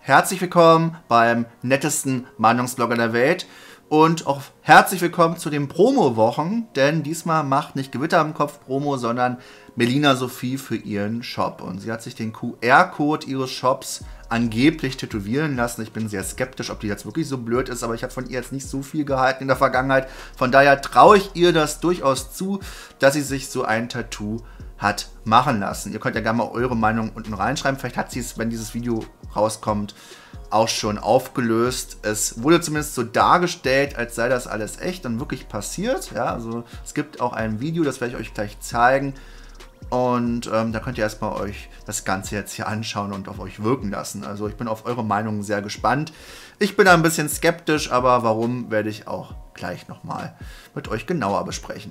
herzlich willkommen beim nettesten Meinungsblogger der Welt und auch herzlich willkommen zu den Promo-Wochen, denn diesmal macht nicht Gewitter im Kopf Promo, sondern Melina Sophie für ihren Shop und sie hat sich den QR-Code ihres Shops angeblich tätowieren lassen. Ich bin sehr skeptisch, ob die jetzt wirklich so blöd ist, aber ich habe von ihr jetzt nicht so viel gehalten in der Vergangenheit. Von daher traue ich ihr das durchaus zu, dass sie sich so ein Tattoo hat machen lassen. Ihr könnt ja gerne mal eure Meinung unten reinschreiben. Vielleicht hat sie es, wenn dieses Video rauskommt, auch schon aufgelöst. Es wurde zumindest so dargestellt, als sei das alles echt und wirklich passiert. Ja, also es gibt auch ein Video, das werde ich euch gleich zeigen. Und da könnt ihr erstmal euch das Ganze jetzt hier anschauen und auf euch wirken lassen. Also ich bin auf eure Meinung sehr gespannt. Ich bin da ein bisschen skeptisch, aber warum, werde ich auch gleich nochmal mit euch genauer besprechen.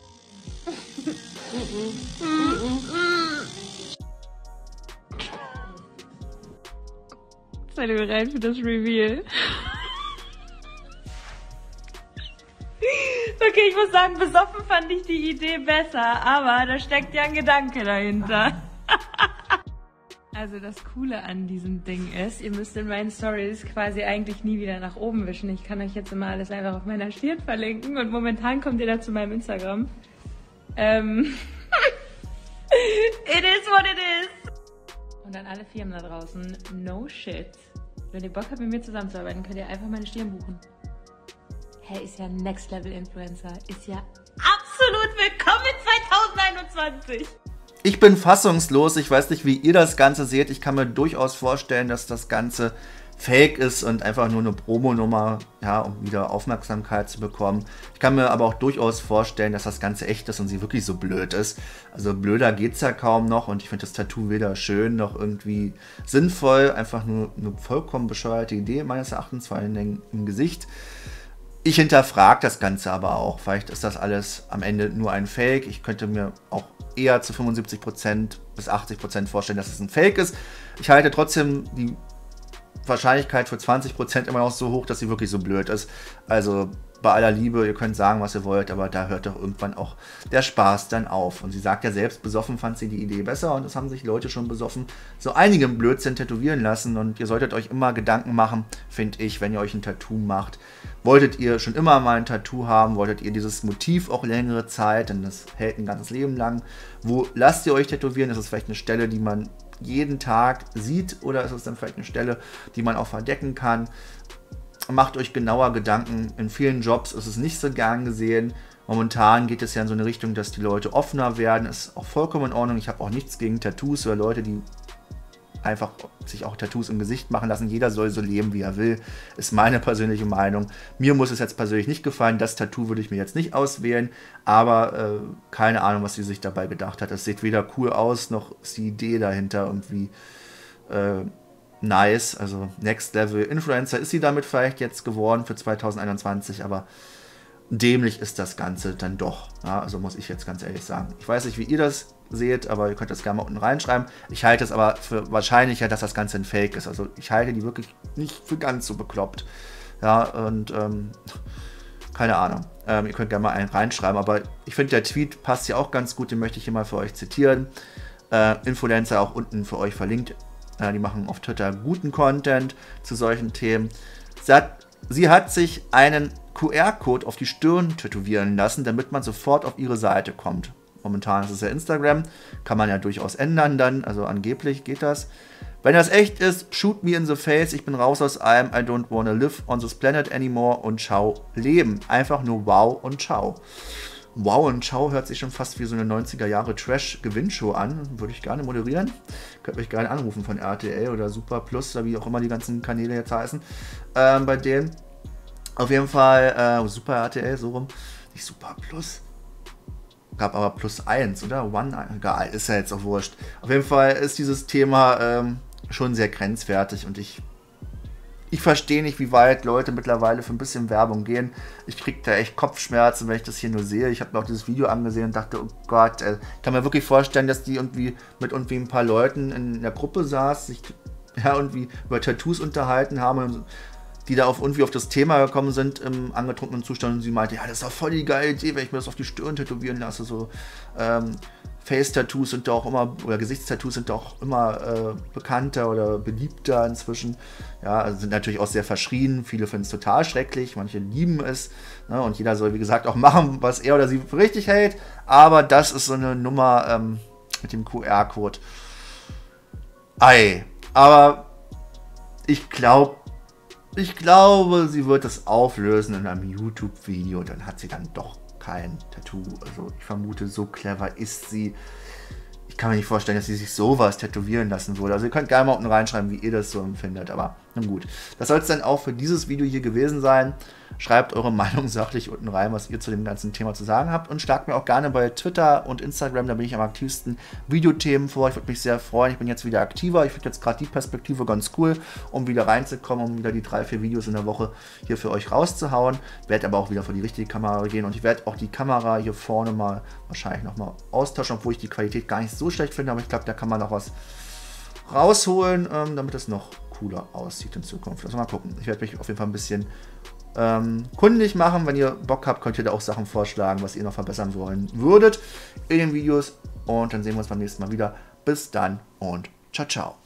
Seid ihr bereit für das Reveal? Okay, ich muss sagen, besoffen fand ich die Idee besser, aber da steckt ja ein Gedanke dahinter. Also das Coole an diesem Ding ist, ihr müsst in meinen Stories quasi eigentlich nie wieder nach oben wischen. Ich kann euch jetzt immer alles einfach auf meiner Stirn verlinken und momentan kommt ihr da zu meinem Instagram. It is what it is. Und an alle Firmen da draußen, no shit. Wenn ihr Bock habt, mit mir zusammenzuarbeiten, könnt ihr einfach meine Stirn buchen. Hey, ist ja Next Level Influencer. Ist ja absolut willkommen in 2021. Ich bin fassungslos. Ich weiß nicht, wie ihr das Ganze seht. Ich kann mir durchaus vorstellen, dass das Ganze fake ist und einfach nur eine Promonummer, ja, um wieder Aufmerksamkeit zu bekommen. Ich kann mir aber auch durchaus vorstellen, dass das Ganze echt ist und sie wirklich so blöd ist. Also blöder geht's ja kaum noch und ich finde das Tattoo weder schön noch irgendwie sinnvoll. Einfach nur eine vollkommen bescheuerte Idee meines Erachtens, vor allen Dingen im Gesicht. Ich hinterfrage das Ganze aber auch. Vielleicht ist das alles am Ende nur ein Fake. Ich könnte mir auch eher zu 75% bis 80% vorstellen, dass es ein Fake ist. Ich halte trotzdem die Wahrscheinlichkeit für 20% immer noch so hoch, dass sie wirklich so blöd ist. Also bei aller Liebe, ihr könnt sagen, was ihr wollt, aber da hört doch irgendwann auch der Spaß dann auf. Und sie sagt ja selbst, besoffen fand sie die Idee besser und es haben sich Leute schon besoffen so einigen Blödsinn tätowieren lassen. Und ihr solltet euch immer Gedanken machen, finde ich, wenn ihr euch ein Tattoo macht. Wolltet ihr schon immer mal ein Tattoo haben? Wolltet ihr dieses Motiv auch längere Zeit? Denn das hält ein ganzes Leben lang. Wo lasst ihr euch tätowieren? Ist es vielleicht eine Stelle, die man jeden Tag sieht? Oder ist es dann vielleicht eine Stelle, die man auch verdecken kann? Macht euch genauer Gedanken. In vielen Jobs ist es nicht so gern gesehen. Momentan geht es ja in so eine Richtung, dass die Leute offener werden. Ist auch vollkommen in Ordnung. Ich habe auch nichts gegen Tattoos oder Leute, die einfach sich auch Tattoos im Gesicht machen lassen. Jeder soll so leben, wie er will. Ist meine persönliche Meinung. Mir muss es jetzt persönlich nicht gefallen. Das Tattoo würde ich mir jetzt nicht auswählen. Aber keine Ahnung, was sie sich dabei gedacht hat. Es sieht weder cool aus, noch ist die Idee dahinter irgendwie nice. Also Next Level Influencer ist sie damit vielleicht jetzt geworden für 2021. Aber dämlich ist das Ganze dann doch. Ja, also muss ich jetzt ganz ehrlich sagen. Ich weiß nicht, wie ihr das seht, aber ihr könnt das gerne mal unten reinschreiben. Ich halte es aber für wahrscheinlicher, dass das Ganze ein Fake ist. Also ich halte die wirklich nicht für ganz so bekloppt. Ja, und keine Ahnung. Ihr könnt gerne mal einen reinschreiben, aber ich finde, der Tweet passt ja auch ganz gut. Den möchte ich hier mal für euch zitieren. Influencer auch unten für euch verlinkt. Die machen auf Twitter guten Content zu solchen Themen. Sie hat sich einen QR-Code auf die Stirn tätowieren lassen, damit man sofort auf ihre Seite kommt. Momentan ist es ja Instagram, kann man ja durchaus ändern dann, also angeblich geht das. Wenn das echt ist, shoot me in the face, ich bin raus aus allem, I don't wanna live on this planet anymore und ciao, Leben. Einfach nur wow und ciao. Wow und ciao hört sich schon fast wie so eine 90er Jahre Trash-Gewinnshow an, würde ich gerne moderieren. Könnt mich gerne anrufen von RTL oder Super Plus oder wie auch immer die ganzen Kanäle jetzt heißen. Bei denen auf jeden Fall Super RTL, so rum, nicht Super Plus. Gab aber +1, oder? One, egal, ist ja jetzt auch wurscht. Auf jeden Fall ist dieses Thema schon sehr grenzwertig und ich verstehe nicht, wie weit Leute mittlerweile für ein bisschen Werbung gehen. Ich kriege da echt Kopfschmerzen, wenn ich das hier nur sehe. Ich habe mir auch dieses Video angesehen und dachte, oh Gott, ich kann mir wirklich vorstellen, dass die irgendwie mit irgendwie ein paar Leuten in der Gruppe saß, sich ja irgendwie über Tattoos unterhalten haben und die da irgendwie auf das Thema gekommen sind im angetrunkenen Zustand und sie meinte, ja, das ist doch voll die geile Idee, wenn ich mir das auf die Stirn tätowieren lasse, so, Face-Tattoos sind doch immer, oder Gesichtstattoos sind doch immer bekannter oder beliebter inzwischen. Ja, also sind natürlich auch sehr verschrien. Viele finden es total schrecklich, manche lieben es. Ne? Und jeder soll, wie gesagt, auch machen, was er oder sie für richtig hält. Aber das ist so eine Nummer mit dem QR-Code. Aber ich glaube, sie wird das auflösen in einem YouTube-Video. Dann hat sie dann doch kein Tattoo. Also ich vermute, so clever ist sie. Ich kann mir nicht vorstellen, dass sie sich sowas tätowieren lassen würde. Also ihr könnt gerne mal unten reinschreiben, wie ihr das so empfindet. Aber na gut. Das soll es dann auch für dieses Video hier gewesen sein. Schreibt eure Meinung sachlich unten rein, was ihr zu dem ganzen Thema zu sagen habt. Und schlagt mir auch gerne bei Twitter und Instagram, da bin ich am aktivsten, Videothemen vor. Ich würde mich sehr freuen. Ich bin jetzt wieder aktiver. Ich finde jetzt gerade die Perspektive ganz cool, um wieder reinzukommen, um wieder die 3-4 Videos in der Woche hier für euch rauszuhauen. Werde aber auch wieder vor die richtige Kamera gehen. Und ich werde auch die Kamera hier vorne mal wahrscheinlich nochmal austauschen, obwohl ich die Qualität gar nicht so schlecht finde. Aber ich glaube, da kann man noch was rausholen, damit es noch cooler aussieht in Zukunft. Also mal gucken. Ich werde mich auf jeden Fall ein bisschen kundig machen. Wenn ihr Bock habt, könnt ihr da auch Sachen vorschlagen, was ihr noch verbessern wollen würdet in den Videos. Und dann sehen wir uns beim nächsten Mal wieder. Bis dann und ciao, ciao.